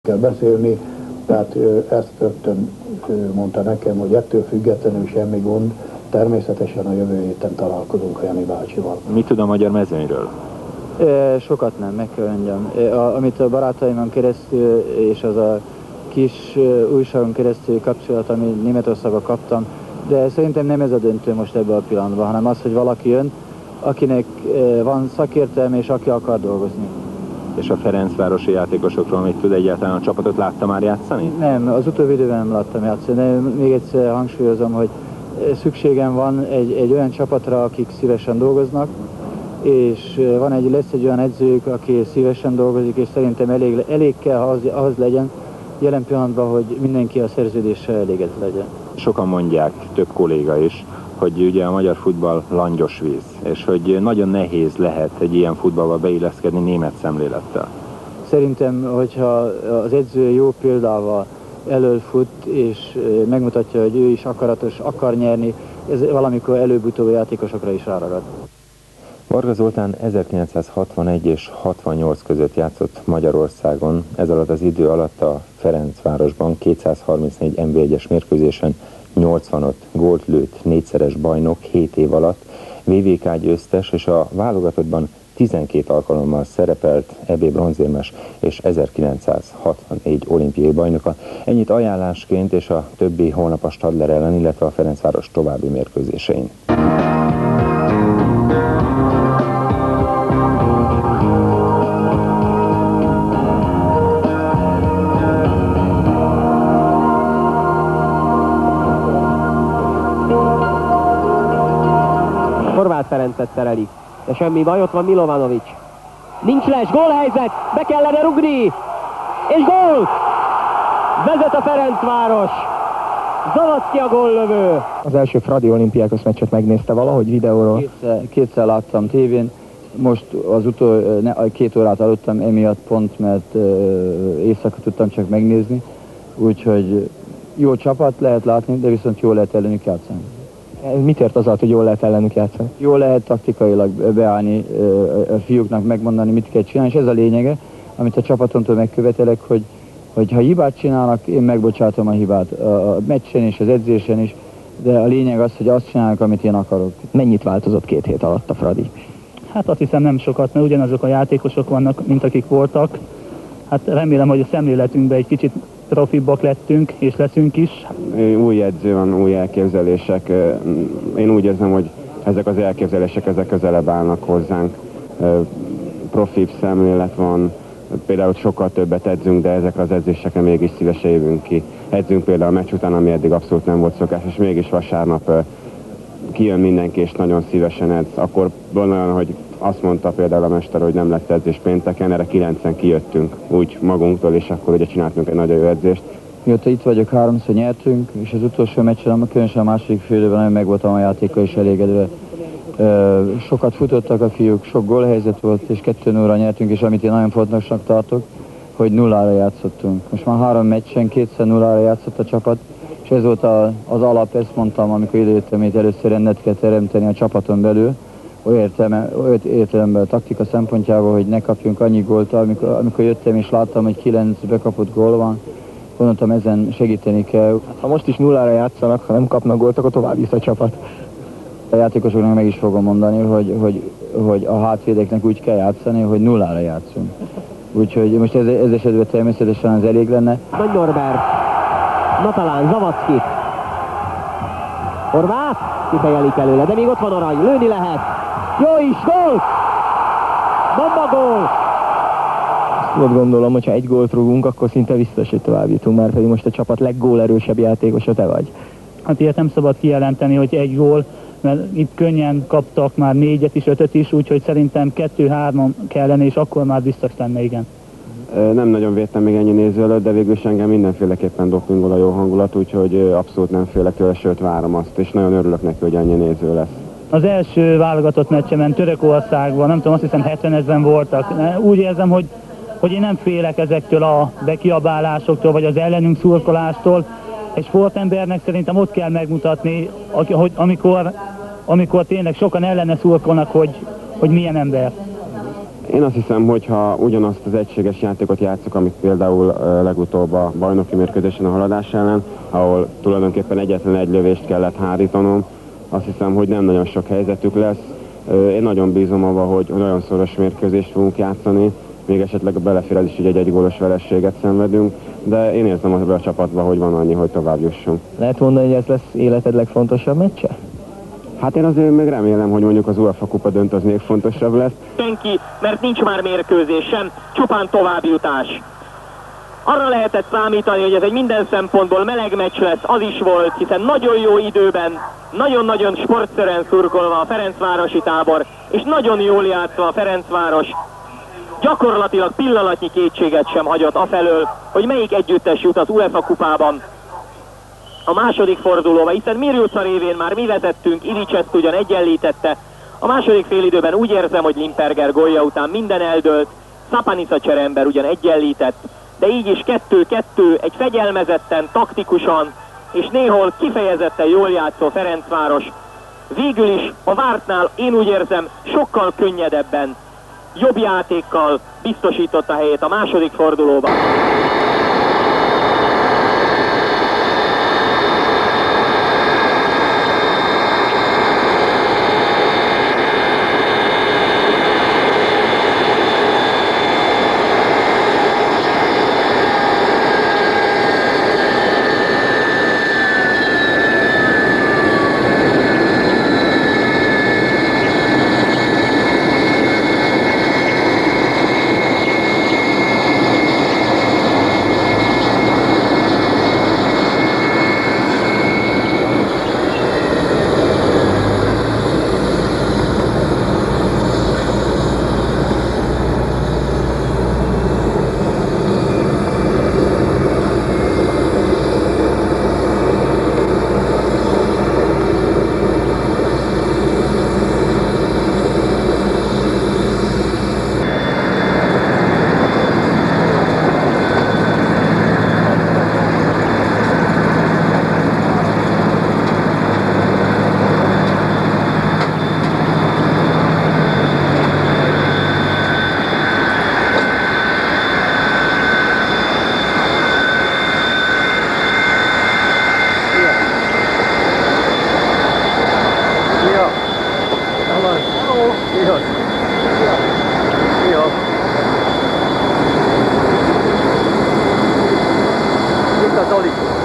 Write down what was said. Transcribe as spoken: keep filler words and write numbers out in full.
kell beszélni, tehát ezt rögtön mondta nekem, hogy ettől függetlenül semmi gond, természetesen a jövő héten találkozunk a Jani bácsival. Mit tud a magyar mezőnyről? E, sokat nem, meg kell mondjam. E, a, amit a barátaimon keresztül és az a kis újságon keresztül kapcsolat, amit Németországban kaptam, de szerintem nem ez a döntő most ebben a pillanatban, hanem az, hogy valaki jön, akinek e, van szakértelme és aki akar dolgozni. És a Ferencvárosi játékosokról mit tud egyáltalán? A csapatot látta már játszani? Nem, az utóbbi időben nem láttam játszani, de még egyszer hangsúlyozom, hogy szükségem van egy, egy olyan csapatra, akik szívesen dolgoznak, és van egy, lesz egy olyan edzők, aki szívesen dolgozik, és szerintem elég, elég kell ahhoz, ahhoz legyen jelen pillanatban, hogy mindenki a szerződéssel elégedett legyen. Sokan mondják, több kolléga is, hogy ugye a magyar futball langyos víz, és hogy nagyon nehéz lehet egy ilyen futballba beilleszkedni német szemlélettel. Szerintem, hogyha az edző jó példával elölfut, és megmutatja, hogy ő is akaratos, akar nyerni, ez valamikor előbb-utóbb a játékosokra is ráragad. Varga Zoltán ezerkilencszázhatvanegy és hatvannyolc között játszott Magyarországon, ez alatt az idő alatt a Ferencvárosban kétszázharmincnégy en bé egyes mérkőzésen nyolcvanöt gólt lőtt, négyszeres bajnok hét év alatt, vé vé ká győztes, és a válogatottban tizenkét alkalommal szerepelt, é bé bronzérmes és ezerkilencszázhatvannégy olimpiai bajnoka. Ennyit ajánlásként, és a többi holnap a Stadler ellen, illetve a Ferencváros további mérkőzésein. Horváth Ferencet szerelik, de semmi baj, ott van Milovanovic. Nincs les, gólhelyzet, be kellene rugni, és gól! Vezet a Ferencváros, Zavadzki a góllövő. Az első Fradi Olimpiákos meccset megnézte valahogy videóról? Kétszer, kétszer láttam tévén, most az utol, ne, két órát aludtam emiatt pont, mert uh, éjszaka tudtam csak megnézni, úgyhogy jó csapat lehet látni, de viszont jól lehet ellenük játszani. Mit ért az alatt, hogy jól lehet ellenük játszani? Jól lehet taktikailag beállni, a fiúknak megmondani, mit kell csinálni, és ez a lényege, amit a csapatomtól megkövetelek, hogy, hogy ha hibát csinálnak, én megbocsátom a hibát a meccsen és az edzésen is, de a lényeg az, hogy azt csinálnak, amit én akarok. Mennyit változott két hét alatt a Fradi? Hát azt hiszem nem sokat, mert ugyanazok a játékosok vannak, mint akik voltak. Hát remélem, hogy a szemléletünkben egy kicsit profibbak lettünk, és leszünk is. Új edző van, új elképzelések. Én úgy érzem, hogy ezek az elképzelések ezek közelebb állnak hozzánk. Profibb szemlélet van, például sokkal többet edzünk, de ezekre az edzésekre mégis szívesen jövünk ki. Edzünk például a meccs után, ami eddig abszolút nem volt szokás, és mégis vasárnap kijön mindenki, és nagyon szívesen edz. Akkor van olyan, hogy azt mondta például a mester, hogy nem lesz edzés pénteken, erre kilencen kijöttünk úgy magunktól, és akkor ugye csináltunk egy nagyon jó edzést. Mióta itt vagyok, háromszor nyertünk, és az utolsó meccsen, különösen a második fél időben nagyon meg voltam a játékkal is elégedve. Sokat futottak a fiúk, sok gólhelyzet volt, és kettő nullra nyertünk, és amit én nagyon fontosnak tartok, hogy nullára játszottunk. Most már három meccsen, kétszer nullára játszott a csapat, és ez volt a, az alap, ezt mondtam, amikor idejöttem, hogy először rendet kell teremteni a csapaton belül, olyan értelemben a taktika szempontjából, hogy ne kapjunk annyi gólt. Amikor, amikor jöttem és láttam, hogy kilenc bekapott gól van, gondoltam, ezen segíteni kell. Ha most is nullára játszanak, ha nem kapnak gólt, akkor tovább visz a csapat. A játékosoknak meg is fogom mondani, hogy, hogy, hogy a hátvédeknek úgy kell játszani, hogy nullára játszunk. Úgyhogy most ez, ez esetben természetesen az elég lenne. Nagy Norbert, na talán Zavadzki. Horváth, kifejelik előle, de még ott van Arany, lőni lehet. Jó is, gól! Bomba gól! Azt gondolom, hogyha egy gólt rúgunk, akkor szinte biztos, hogy tovább jutunk, már pedig most a csapat leggólerősebb játékosa te vagy. Hát ilyet nem szabad kijelenteni, hogy egy gól, mert itt könnyen kaptak már négyet is, ötöt is, úgyhogy szerintem kettő-hárman kellene, és akkor már biztos lenne, igen. Nem nagyon védtem még ennyi néző előtt, de végül is engem mindenféleképpen dopingol a jó hangulat, úgyhogy abszolút nem félek tőle, sőt várom azt, és nagyon örülök neki, hogy ennyi néző lesz. Az első válogatott meccsemen Törökországban, nem tudom, azt hiszem hetvenezren voltak. Úgy érzem, hogy, hogy én nem félek ezektől a bekiabálásoktól, vagy az ellenünk szurkolástól. Egy sportembernek szerintem ott kell megmutatni, hogy amikor, amikor tényleg sokan ellene szurkolnak, hogy, hogy milyen ember. Én azt hiszem, hogy ha ugyanazt az egységes játékot játszok, amit például uh, legutóbb a bajnoki mérkőzésen a Haladás ellen, ahol tulajdonképpen egyetlen egy lövést kellett hárítanom, azt hiszem, hogy nem nagyon sok helyzetük lesz. Uh, én nagyon bízom abban, hogy nagyon szoros mérkőzést fogunk játszani, még esetleg belefér az is, hogy egy egygólos vereséget szenvedünk, de én érzem abban a csapatban, hogy van annyi, hogy tovább jussunk. Lehet mondani, hogy ez lesz életed legfontosabb meccse? Hát én azért még remélem, hogy mondjuk az UEFA kupa döntő az még fontosabb lesz. Senki, mert nincs már mérkőzés sem, csupán továbbjutás. Arra lehetett számítani, hogy ez egy minden szempontból meleg meccs lesz, az is volt, hiszen nagyon jó időben, nagyon-nagyon sportszerűen szurkolva a ferencvárosi tábor, és nagyon jól játszva a Ferencváros, gyakorlatilag pillanatnyi kétséget sem hagyott afelől, hogy melyik együttes jut az UEFA kupában a második fordulóba, hiszen Mirjuca révén már mi vezettünk, Ilics ezt ugyan egyenlítette. A második félidőben úgy érzem, hogy Limperger gólja után minden eldőlt, Szapanica cserember ugyan egyenlített, de így is kettő-kettő, egy fegyelmezetten, taktikusan és néhol kifejezetten jól játszó Ferencváros végül is a vártnál, én úgy érzem, sokkal könnyedebben, jobb játékkal biztosította helyét a második fordulóban. Itt az Oli.